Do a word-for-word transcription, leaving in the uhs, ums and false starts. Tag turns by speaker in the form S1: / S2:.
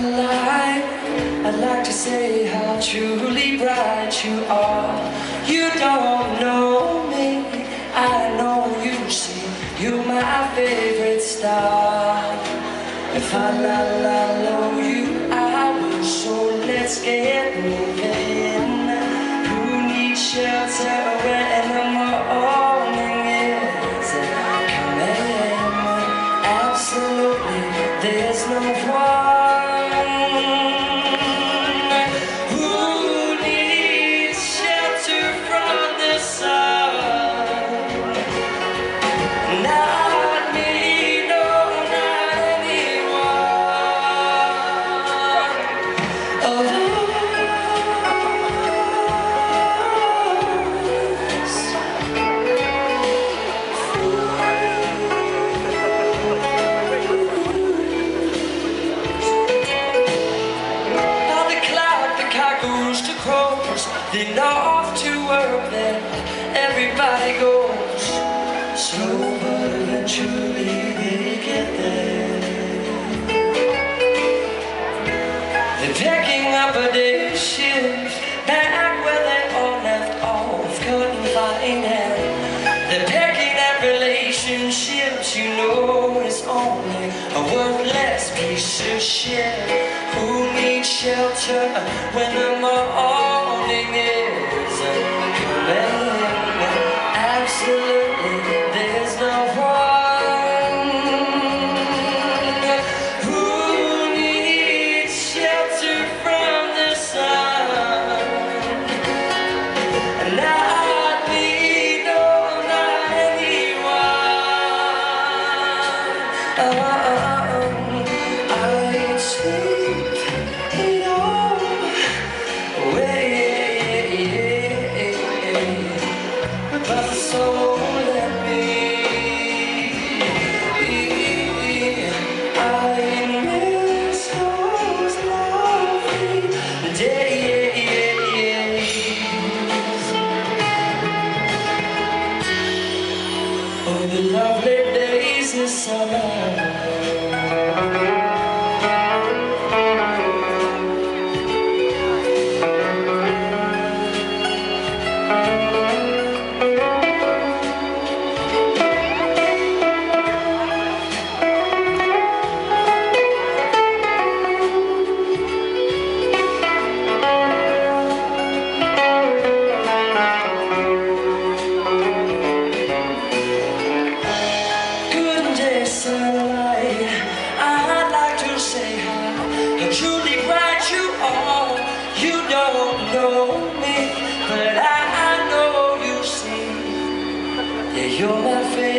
S1: lie, I'd like to say how truly bright you are. You don't know me, I know you see, you're my favorite star. If I la la low you, I will, so let's get moving. Who needs shelter when the morning is coming? Absolutely, there's no one who needs shelter from the sun. Not me, no, not anyone. Oh, then off to work, then everybody goes slow, but eventually they get there. They're picking up a day shift back where they all left off, couldn't find it. They're picking at relationships, you know it's only a worthless piece of shit. Who needs shelter when the morning is coming? Absolutely, there's no one who needs shelter from the sun. Not me, no, not anyone. Oh, I ain't sleeping on but the soul let me. I miss those lovely days. Oh, the lovely days of summer. Sunlight, I'd like to say how truly bright you are. You don't know me, but I, I know you see. Yeah, you're my favorite.